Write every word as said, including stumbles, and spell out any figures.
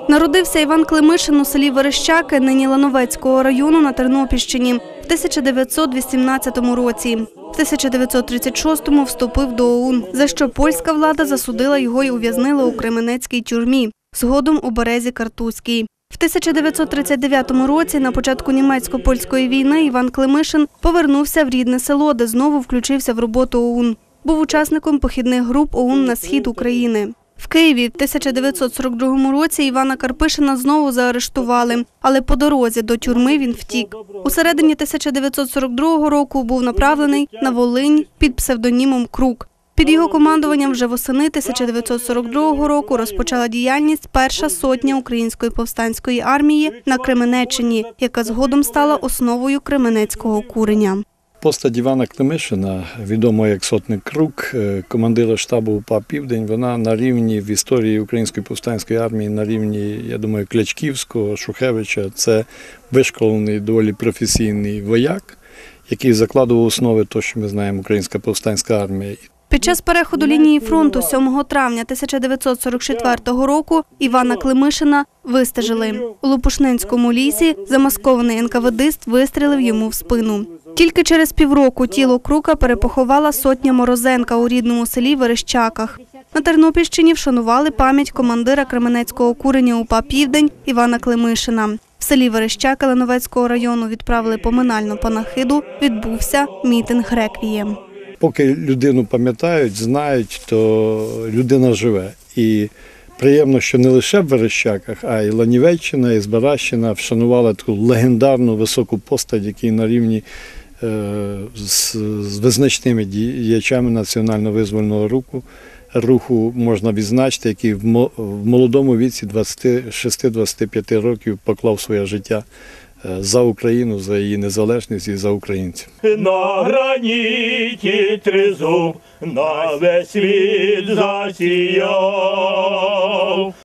Народився Іван Климишин у селі Верещаки, нині Лановецького району на Тернопільщині, в тисяча дев'ятсот вісімнадцятому році. В тисяча дев'ятсот тридцять шостому вступив до О У Н, за що польська влада засудила його і ув'язнила у Кременецькій тюрмі, згодом у Березі-Картузькій. В тисяча дев'ятсот тридцять дев'ятому році, на початку німецько-польської війни, Іван Климишин повернувся в рідне село, де знову включився в роботу О У Н. Був учасником похідних груп О У Н на схід України. В Києві в тисяча дев'ятсот сорок другому році Івана Карпишина знову заарештували, але по дорозі до тюрми він втік. У середині тисяча дев'ятсот сорок другого року був направлений на Волинь під псевдонімом Крук. Під його командуванням вже восени тисяча дев'ятсот сорок другого року розпочала діяльність перша сотня Української повстанської армії на Кременеччині, яка згодом стала основою Кременецького курення. Постать Івана Климишина, відома як сотник Крук, командира штабу УПА «Південь», вона на рівні в історії Української повстанської армії, на рівні, я думаю, Клячківського, Шухевича. Це вишколений, доволі професійний вояк, який закладував основи того, що ми знаємо, Українська повстанська армія. Під час переходу лінії фронту сьомого травня тисяча дев'ятсот сорок четвертого року Івана Климишина вистежили. У Лопушнинському лісі замаскований ен ка ве дист вистрілив йому в спину. Тільки через півроку тіло Крука перепоховала сотня Морозенка у рідному селі Верещаках. На Тернопільщині вшанували пам'ять командира Кременецького курення УПА «Південь» Івана Климишина. В селі Верещаки Лановецького району відправили поминальну панахиду, відбувся мітинг-реквієм. Поки людину пам'ятають, знають, то людина живе. І приємно, що не лише в Верещаках, а й Ланівеччина, і Збаращина вшанували таку легендарну високу постать, який на рівні е, з, з визначними діячами національно-визвольного руху, руху можна відзначити, який в молодому віці двадцяти шести двадцяти п'яти років поклав своє життя за Україну, за її незалежність і за українців. На граніті тризуб на весь світ засіяв.